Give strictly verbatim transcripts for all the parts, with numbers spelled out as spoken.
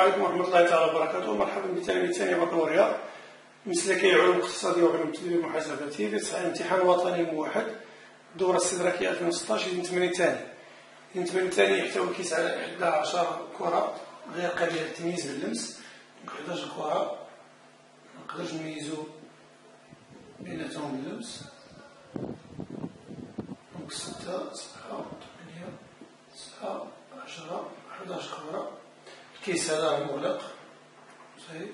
عليكم ورحمة الله تعالى وبركاته. مرحبا بتلاميذ ثاني بكالوريا مسلكي علوم اقتصادية وعلوم تدريب محاسباتي في تصحيح الامتحان الوطني موحد الدورة الاستدراكية ألفين وستطاش إلى الثمانين الثاني. الثمانين الثاني يحتوي الكيس على إحدى عشر كرة غير قابلة للتمييز باللمس، إحدى عشر كرة منقدرش نميزو بيناتهم باللمس. دونك ستة سبعة ثمانية تسعة عشرة إحدى عشر كرة. الكيس هذا مغلق صحيح.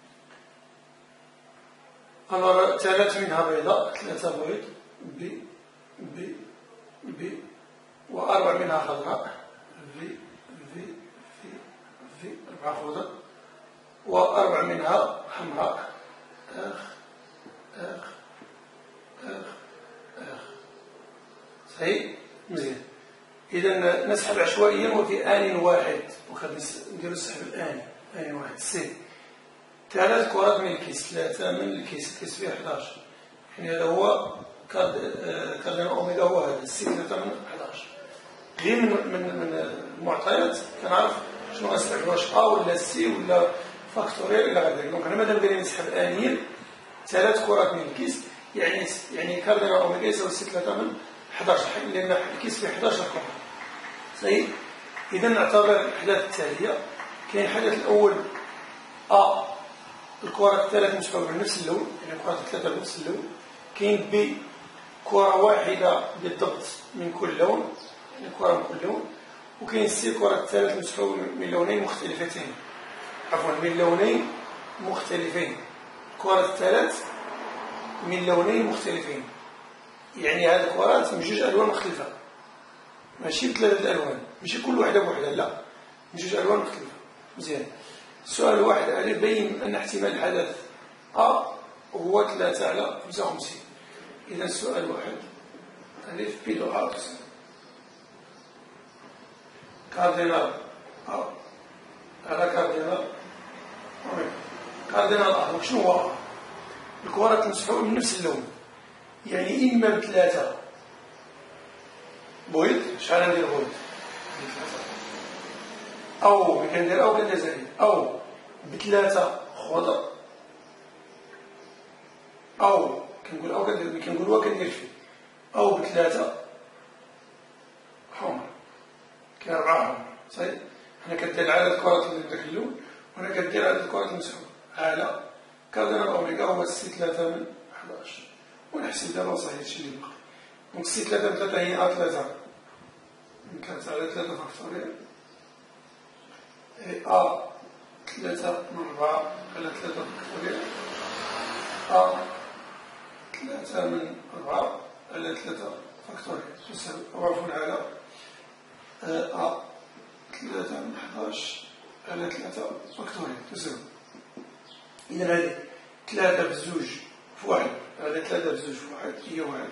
أمر ثلاث منها بيضاء، ثلاثة بيض بي بي بي وأربع منها خضراء في في في في أربعة خضر، وأربع منها حمراء أخ أخ أخ أخ صحيح مزيان. إذا نسحب عشوائيا وفي آن واحد، وخلينا نديرو السحب الآني آن واحد. سي ثلاث كرات من الكيس، ثلاثة من الكيس، الكيس فيه إحداش، يعني هذا هو كاردينال أوميغا هو هذا السي ثلاثة من إحداش. غير من من من المعطيات كنعرف شنو غنستعمل، واش أ ولا سي ولا فاكتوريال إلى غير ذلك. دونك أنا مادام قالين نسحب آنيا ثلاث كرات من الكيس، يعني يعني كاردينال أوميغا يساوي سي ثلاثة من إحداش، لأن الكيس فيه إحداش كرة صحيح. إذا نعتبر الأحداث التالية. كاين الحدث الأول أ الكرات الثلاث متفاوتة بنفس اللون، يعني الكرات الثلاثة بنفس اللون. كاين بي كرة واحدة بالضبط من كل لون، يعني كرة من كل لون. وكاين سي كرة الثلاث متفاوتة من لونين مختلفتين، عفوا من لونين مختلفين. الكرات الثلاث من لونين مختلفين، يعني هذه الكرات من جوج ألوان مختلفة، ماشي بثلاثة الألوان، ماشي كل واحدة بوحدة، لا من جوج ألوان مختلفة. مزيان. السؤال الواحد ألف بين أن احتمال الحدث أ هو ثلاثة على خمسة وخمسين. إذا السؤال الواحد ألف بي دو أ كاردينال أ على كاردينال أوميغا. كاردينال أ شنو هو؟ الكرات مسحوبة من نفس اللون، يعني إما بثلاثة بويض، شحال ندير بويض؟ أو كندير أو كندير زائد، أو بثلاثة خضر، أو كنقول أو كندير كنقول وكندير فيه، أو بثلاثة حمر، كاين أربعة حمر صحيح. حنا كدير عدد الكرات اللي بداك اللون، وأنا كدير عدد الكرات المسحوبة على كاردينال أوميغا هو سي ثلاثة من إحداش، ونحسب دابا صحيح هادشي اللي بقى. دونك سي ثلاثة من ثلاثة هي أ ثلاثة من ثلاثة على ثلاثة فاكتوريال، أ ثلاثة من أربعة على ثلاثة فاكتوريال، أ ثلاثة من أربعة على ثلاثة فاكتوريال تساوي عفوا على أ ثلاثة من إحداش على ثلاثة فاكتوريال تساوي. إذا هذه ثلاثة بزوج في واحد على ثلاثة بزوج في واحد هي واحد.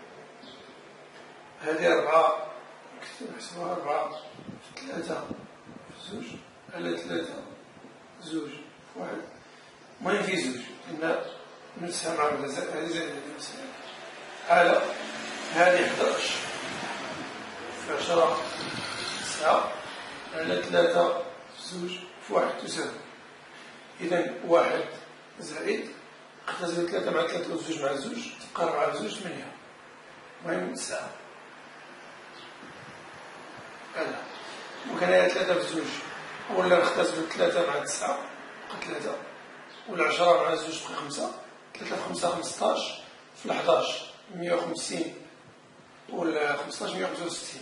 هذه أربعة نحسبوها أربعة في ثلاثة في زوج على ثلاثة زوج في واحد. المهم في زوج لأن نفسها مع هذه زائد هذه نفسها على هذه إحداش في عشرة تسعة على ثلاثة في زوج في واحد تساوي. إذا واحد زائد اختزل ثلاثة مع ثلاثة وزوج مع زوج تبقى أربعة في زوج ثمانية، المهم تسعة على. وكان هي ثلاثة في زوج ولا نختزل ثلاثة مع تسعة بقى ثلاثة، ولا عشرة مع زوج بقى خمسة، ثلاثة في خمسة خمسطاش في الحداش مية وخمسين، ولا خمسطاش مية وخمسة وستين.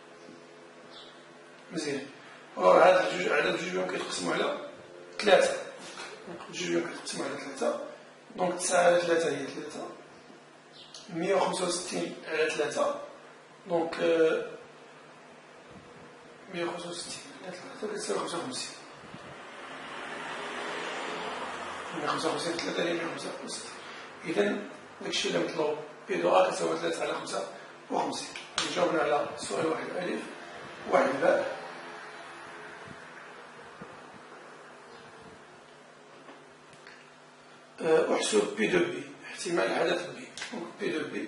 مزيان. وهذا الجوج عدد جوج يمكن يتقسموا على ثلاثة، جوج يمكن يتقسموا على ثلاثة، دونك تسعة على ثلاثة هي ثلاثة، مية وخمسة وستين على ثلاثة، دونك مية وخمسة وستين على ثلاثة كتساوي خمسة وخمسين. مية وخمسة وخمسين في ثلاثة هي مية وخمسة وستين. إذا داكشي اللي مطلوب بي دو أ كتساوي ثلاثة على خمسة وخمسين. جاوبنا على السؤال واحد ألف. واحد باء. احسب بي دو بي احتمال الحدث بي. دونك بي دو بي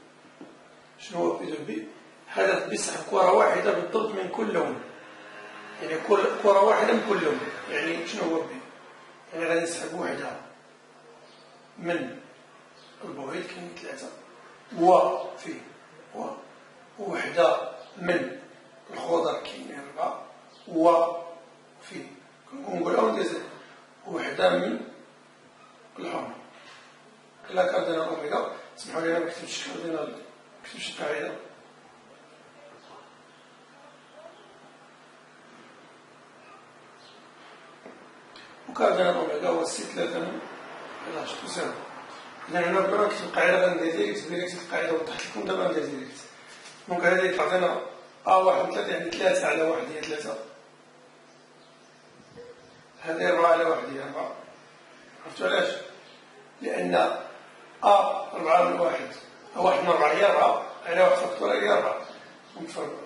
شنو هو بي دو بي؟ حدث بسحب كرة واحدة بالضبط من كل لون، يعني كل كرة واحدة من كل لون. يعني شنو هو بي؟ يعني غادي نسحب وحدة من البويض كاين ثلاثة و فيه و وحدة من الخضر كاين أربعة و فيه كنقول أول ديزاين وحدة من الحمر. لا كاردينال أوميغا سمحوا لي أنا ما كتبتش كاردينال ما كتبتش القاعدة. وكاردينال أوميغا هو سي ثلاثة من حداش تساوي. إذا هنا بلا نكتب القاعدة غندير ديريكت بلا نكتب القاعدة وضحت لكم دابا ندير ديريكت. دونك هذه تعطينا أ واحد ثلاثة يعني ثلاثة على واحد هي ثلاثة. هذه أربعة على واحد هي أربعة. عرفتوا علاش؟ لأن أ أربعة من واحد أ واحد من أربعة هي أربعة على واحد فاكتور هي أربعة. نتفرقوا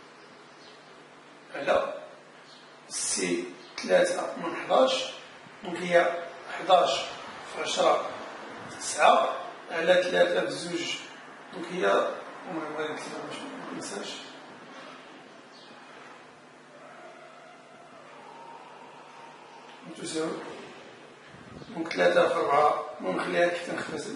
على سي ثلاثة من حداش. دونك هي حداش في عشرة تسعة على ثلاثة بزوج. دونك هي المهم غادي نكتبها باش مننساش. تساوي دونك ثلاثة في أربعة ونخليها كي تنختزل.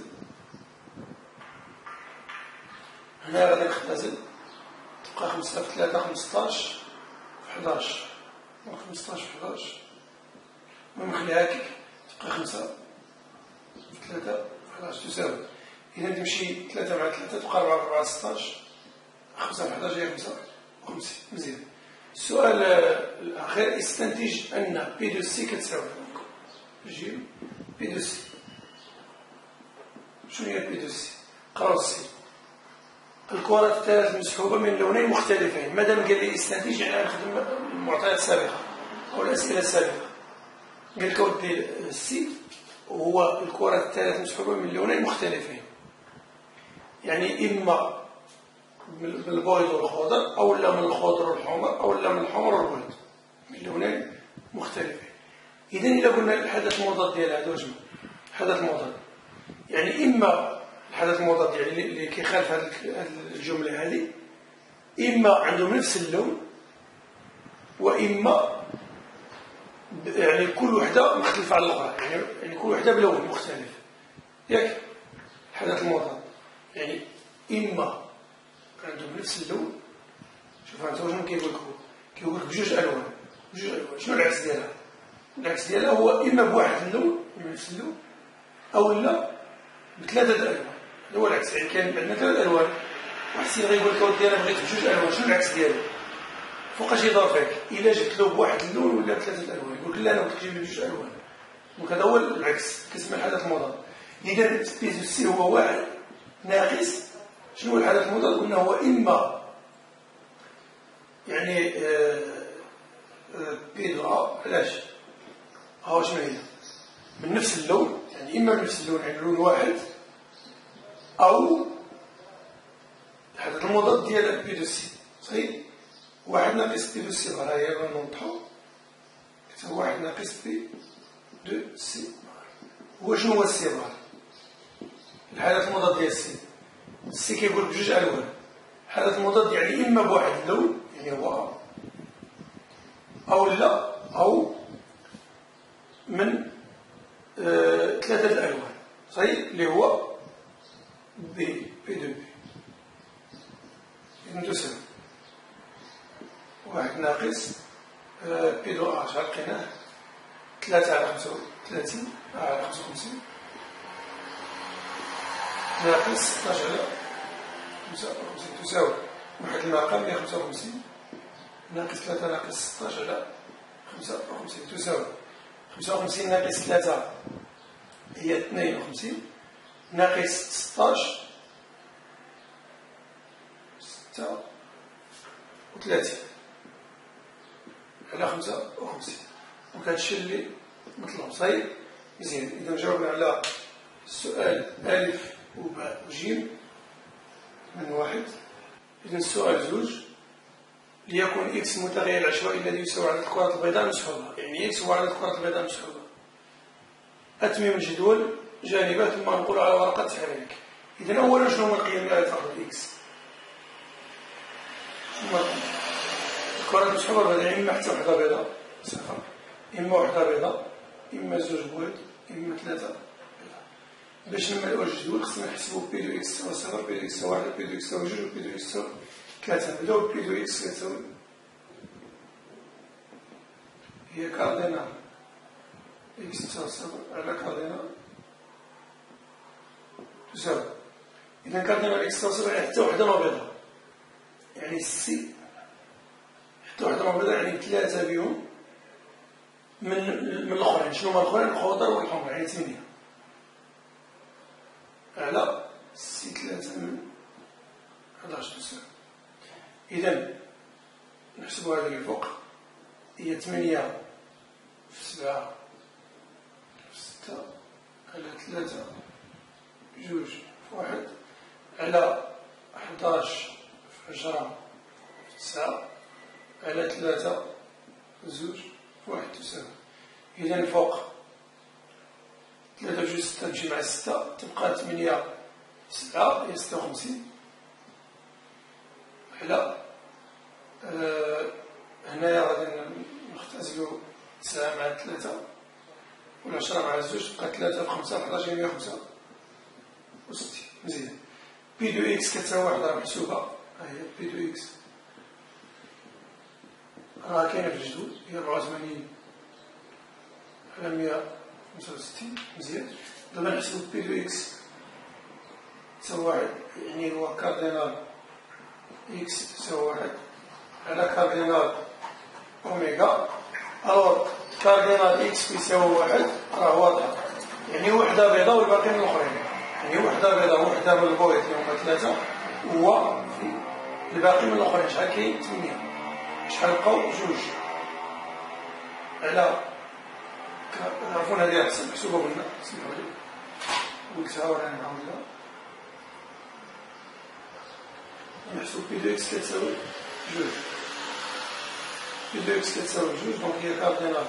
هنا غادي نختزل تبقى خمسة في ثلاثة خمسطاش في حداش. دونك خمسطاش في حداش ونخليها كيك تبقى خمسة في ثلاثة في حداش تساوي. إذا تمشي ثلاثة مع ثلاثة تبقى أربعة في أربعة ستاش. خمسة في حداش هي خمسة وخمسين. مزيان. السؤال الأخير استنتج أن بي دو سي كتساوي جي بي دو سي. شنو هي بي دو سي؟ قراو السي. الكرة الثلاث مسحوبة من لونين مختلفين. مادام قال لي استنتج يعني نخدم المعطيات السابقة أو الأسئلة السابقة. قال لك ودي السي وهو الكرة الثلاث مسحوبة من لونين مختلفين. يعني إما من البيض والخضر أو لا من الخضر والحمر أو لا من الحمر والبيض من لونين مختلفين. إذا إلا قلنا الحدث المضاد ديال هذا واش الحدث المضاد يعني إما الحدث المضاد يعني اللي كيخالف هذه الجملة هذه إما عندهم نفس اللون وإما يعني كل وحدة مختلفة على الأخرى. يعني يعني كل وحدة بلون مختلف. ياك الحدث المضاد يعني إما عندهم نفس اللون. شوف أنت واش كيقول لك كيقول لك بجوج ألوان بجوج ألوان. شنو العكس ديالها؟ العكس ديالها هو إما بواحد اللون من نفس اللون أو لا بثلاثة ألوان. هذا هو العكس. يعني كاين عندنا ثلاث ألوان. واحد السيد غيقول لك أودي أنا بغيت بجوج ألوان. شنو العكس ديالو؟ فوقاش يضافك إلا جبت له بواحد اللون ولا بثلاثة ألوان يقول لك لا أنا بغيت تجيب لي بجوج ألوان. دونك هذا هو العكس كيسمى الحدث المضاد. إذا بي دو سي هو واحد ناقص شنو هو الحدث المضاد؟ قلنا هو إما يعني بي دو أ علاش؟ ها شنو هي؟ من نفس اللون يعني إما من نفس اللون يعني لون واحد أو الحدث المضاد ديال بي دو سي. صحيح؟ واحد ناقص بي دو سي ها هي غنوضحو كتساوي واحد ناقص بي دو سي. هو شنو هو السي بار؟ الحدث المضاد ديال السي. السي كيقول بجوج ألوان. الحدث المضاد يعني إما بواحد اللون يعني هو أو لا أو من آه ثلاثة الألوان. صحيح؟ اللي هو بي بي دو بي. إذن تساوي واحد ناقص آه بي دو أ شحال لقيناه؟ ثلاثة على خمسة وثلاثين على خمسة وخمسين ناقص ستاش على خمسة وخمسين تساوي واحد المقام هي خمسة وخمسين ناقص ثلاثة ناقص ستاش على خمسة وخمسين تساوي خمسة وخمسين ناقص ثلاثة هي اثنين وخمسين ناقص ستاش ستة وثلاثين على خمسة وخمسين. دونك هادشي اللي مطلوب. صحيح؟ مزيان. إذا جاوبنا على السؤال ألف وباء وجيم من واحد. إذا السؤال زوج ليكن إكس متغير العشوائي الذي يساوي عدد الكرات البيضاء المسحوبة. يعني إكس هو عدد الكرات البيضاء المسحوبة. أتمم الجدول جانبه ثم نقول على ورقة تحريك. إذا أولا شنو هو القيم اللي غادي تاخذ إكس؟ شنو هو الكرة المسحوبة هذه إما حتى وحدة بيضاء صفر، إما وحدة بيضاء، إما زوج بويض، إما ثلاثة بيضاء. باش نملؤوا الجدول خصنا نحسبوا بي دو إكس تساوي صفر، بي دو إكس تساوي واحد، بي دو إكس تساوي جوج، وبي دو إكس تساوي ثلاثة. نبداو بي دو إكس كتساوي هي كاردينال إكس تساوي صفر على كاردينال تساوي. إذا كاردينال إكس تساوي صفر يعني حتى وحدة ما بيضاء، يعني سي حتى وحدة ما بيضاء يعني ثلاثة بهم من من الآخرين. شنو هما الآخرين؟ الخضر والحمر، يعني ثمانية على سي ثلاثة من حداش تساوي. إذا نحسبوا هذه اللي فوق هي ثمانية في سبعة في ستة على ثلاثة جوج في واحد على حداش في عشرة في تسعة على ثلاثة زوج في واحد تساوي. إذا الفوق ثلاثة جوج ستة تمشي مع ستة تبقى ثمانية في سبعة هي ستة وخمسين على آه هنايا غادي نختزلو تسعة مع ثلاثة والعشرة مع الزوج تبقى ثلاثة في خمسة في حداش هي مية وخمسة وستين. مزيان. بي دو إكس كتساوي واحد راه محسوبة، ها هي بي دو إكس راه كاينة في الجدول هي أربعة وثمانين على مية وخمسة وستين. مزيان. دابا نحسبو بي دو إكس تساوي واحد، يعني هو كاردينال إكس تساوي واحد على كاردينال أوميغا. ألور كاردينال إكس يساوي واحد راه واضحة، يعني وحدة بيضاء والباقي من الآخرين، يعني وحدة بيضاء وحدة من البويض اللي هما ثلاثة و الباقي من الآخرين شحال كاين؟ ثمانية. شحال بقاو؟ جوج على عرفونا هذه أحسن محسوبة قلنا، سمحولي قلتها وراني نعاودها. نحسب بي دو إكس كتساوي جوج، بي دو إكس كتساوي جوج دونك هي كاردينال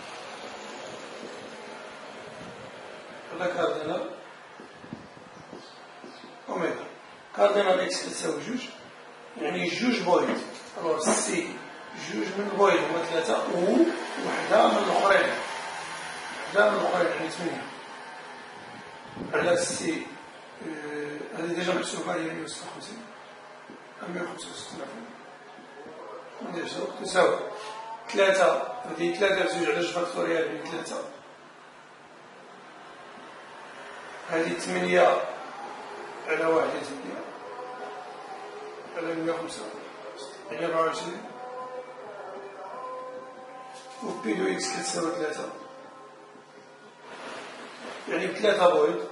على كاردينال أوميغا. كاردينال إكس كتساوي جوج يعني جوج بويض، ألور سي جوج من البويض هما ثلاثة و وحدة من الآخرين، وحدة من الآخرين يعني ثمانية على سي هذه ديجا محسوبة هي مية وستة وخمسين مية وخمسة وستين عفوا تساوي ثلاثة، هذه ثلاثة في زوج على جوج فاكتوريال يعني ثلاثة، هذه ثمانية على واحد هي ثمانية على مية وخمسة يعني أربعة وعشرين، و بي دو إكس كتساوي ثلاثة يعني ثلاثة بويض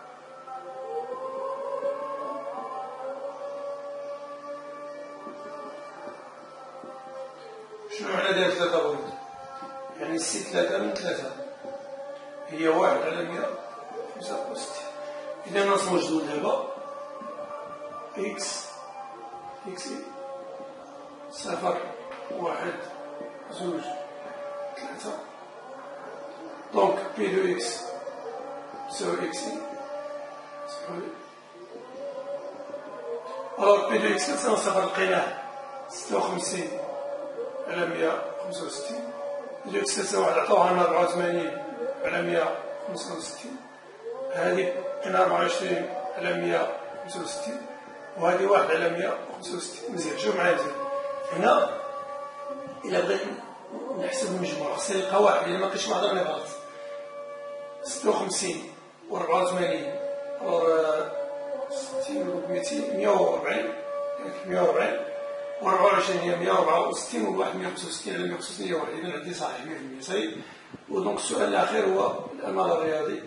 شنو معنى داير ثلاثة بويض؟ يعني سي ثلاثة من ثلاثة هي واحد على مية وخمسة وستين. إذا نصمو الجدول دابا إكس إكس صفر واحد زوج ثلاثة دونك بي دو إكس تساوي إكس سمحولي. ألور بي دو إكس كتساوي صفر لقيناه ستة وخمسين على مية وخمسة وستين، بي دو إكس كتساوي واحد عطاوها لنا أربعة وثمانين على مية وخمسة وستين، هذه لقينا أربعة وعشرين على مية وخمسة وستين وهذه واحد على مية وخمسة وستين. مزيان. شوف معايا مزيان هنا إلا بغينا نحسب المجموع خصنا نلقى واحد لأن مكاينش واحد راني غلط. ستة وخمسين و أربعة وثمانين ألور ستين و ميتين مية وأربعين مية وأربعين و أربعة وعشرين هي مية وأربعة وستين و واحد مية وخمسة وستين على مية وخمسة وستين هي واحد. إذا عندي صحيح مية بالمية صحيح. ودونك السؤال الأخير هو الأمر الرياضي.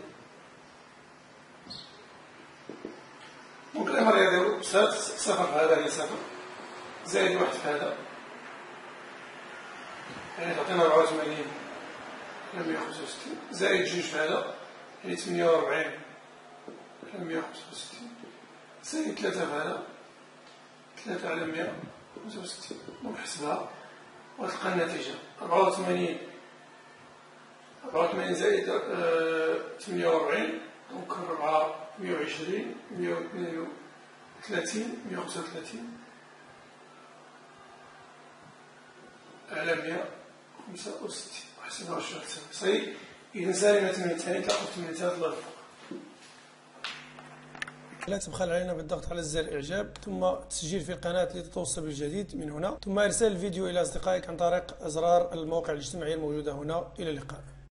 دونك الأمر الرياضي سهل، صفر في هذا هي صفر زائد واحد في هذا يعني تعطينا أربعة وثمانين على مية وخمسة وستين زائد جوج في هذا يعني ثمانية وأربعين على مية وخمسة وستين زائد ثلاثة في هذا ثلاثة على مية وخمسة وستين. دونك نحسبها وتلقى النتيجة أربعة وثمانين أربعة وثمانين زائد ثمانية وأربعين دونك أربعة مية وعشرين مية واثنين وثلاثين مية وخمسة وثلاثين على مئة وخمسة وستين أحسن وعشرة صحيح. إذا سالنا التمرين الثاني تلقوا التمرين الثالث الله يوفقك. لا تبخل علينا بالضغط على زر الإعجاب ثم التسجيل في القناة لتتوصل بالجديد من هنا، ثم إرسال الفيديو إلى أصدقائك عن طريق أزرار المواقع الاجتماعية الموجودة هنا. إلى اللقاء.